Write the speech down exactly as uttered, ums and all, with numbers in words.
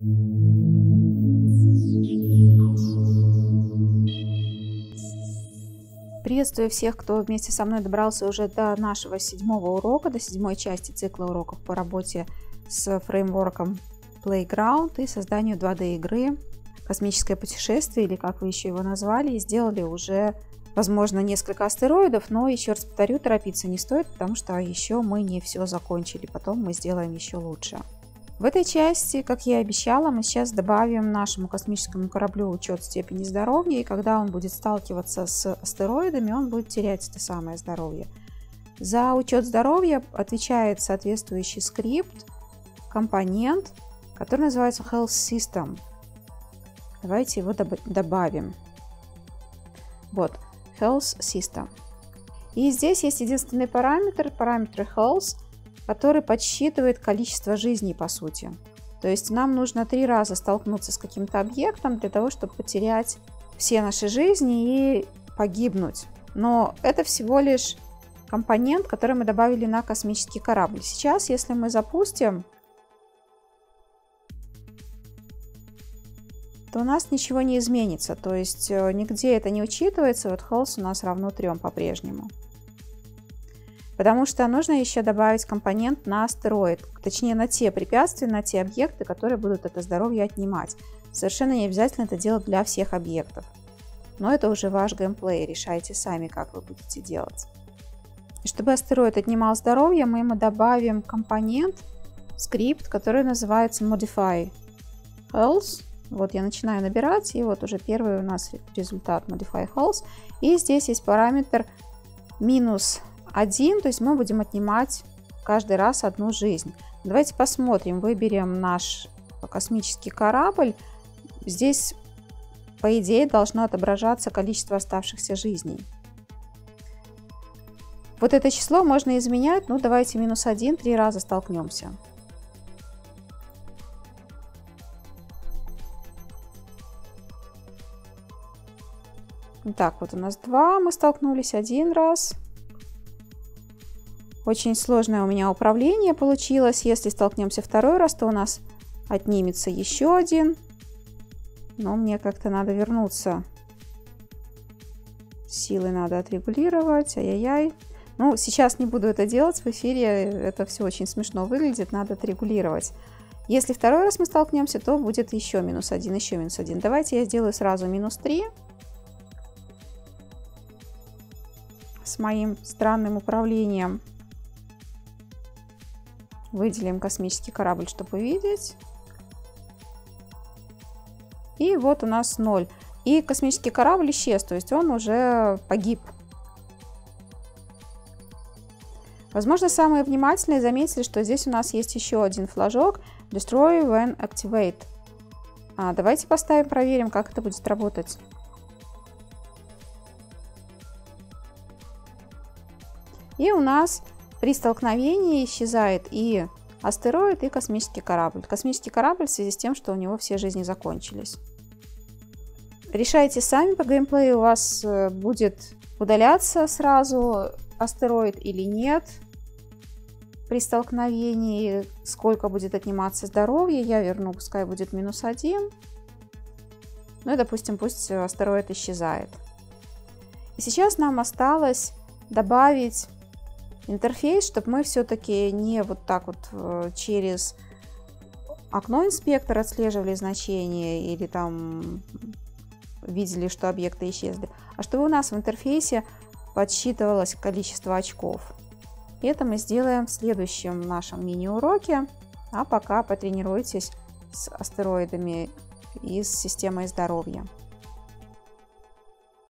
Приветствую всех, кто вместе со мной добрался уже до нашего седьмого урока, до седьмой части цикла уроков по работе с фреймворком Playground и созданию два дэ игры «Космическое путешествие», или как вы еще его назвали, и сделали уже, возможно, несколько астероидов, но еще раз повторю, торопиться не стоит, потому что еще мы не все закончили, потом мы сделаем еще лучше. В этой части, как я и обещала, мы сейчас добавим нашему космическому кораблю учет степени здоровья, и когда он будет сталкиваться с астероидами, он будет терять это самое здоровье. За учет здоровья отвечает соответствующий скрипт, компонент, который называется Health System. Давайте его добавим. Вот, Health System. И здесь есть единственный параметр, параметр Health, который подсчитывает количество жизней, по сути. То есть нам нужно три раза столкнуться с каким-то объектом для того, чтобы потерять все наши жизни и погибнуть. Но это всего лишь компонент, который мы добавили на космический корабль. Сейчас, если мы запустим, то у нас ничего не изменится. То есть нигде это не учитывается. Вот health у нас равно трем по-прежнему. Потому что нужно еще добавить компонент на астероид, точнее на те препятствия, на те объекты, которые будут это здоровье отнимать. Совершенно не обязательно это делать для всех объектов. Но это уже ваш геймплей, решайте сами, как вы будете делать. И чтобы астероид отнимал здоровье, мы ему добавим компонент, скрипт, который называется Modify Health. Вот я начинаю набирать, и вот уже первый у нас результат Modify Health. И здесь есть параметр минус один, то есть мы будем отнимать каждый раз одну жизнь. Давайте посмотрим, выберем наш космический корабль. Здесь, по идее, должно отображаться количество оставшихся жизней. Вот это число можно изменять. Ну, давайте минус один, три раза столкнемся. Так, вот у нас два, мы столкнулись один раз. Очень сложное у меня управление получилось. Если столкнемся второй раз, то у нас отнимется еще один. Но мне как-то надо вернуться. Силы надо отрегулировать. Ай-яй-яй. Ну, сейчас не буду это делать в эфире. Это все очень смешно выглядит. Надо отрегулировать. Если второй раз мы столкнемся, то будет еще минус один, еще минус один. Давайте я сделаю сразу минус три. С моим странным управлением. Выделим космический корабль, чтобы увидеть. И вот у нас ноль. И космический корабль исчез, то есть он уже погиб. Возможно, самые внимательные заметили, что здесь у нас есть еще один флажок Destroy when activate. А, давайте поставим, проверим, как это будет работать. И у нас при столкновении исчезает и астероид, и космический корабль. Космический корабль в связи с тем, что у него все жизни закончились. Решайте сами по геймплею, у вас будет удаляться сразу астероид или нет. При столкновении сколько будет отниматься здоровье, я верну, пускай будет минус один. Ну и, допустим, пусть астероид исчезает. И сейчас нам осталось добавить интерфейс, чтобы мы все-таки не вот так вот через окно инспектора отслеживали значения или там видели, что объекты исчезли, а чтобы у нас в интерфейсе подсчитывалось количество очков. И это мы сделаем в следующем нашем мини-уроке, а пока потренируйтесь с астероидами и с системой здоровья.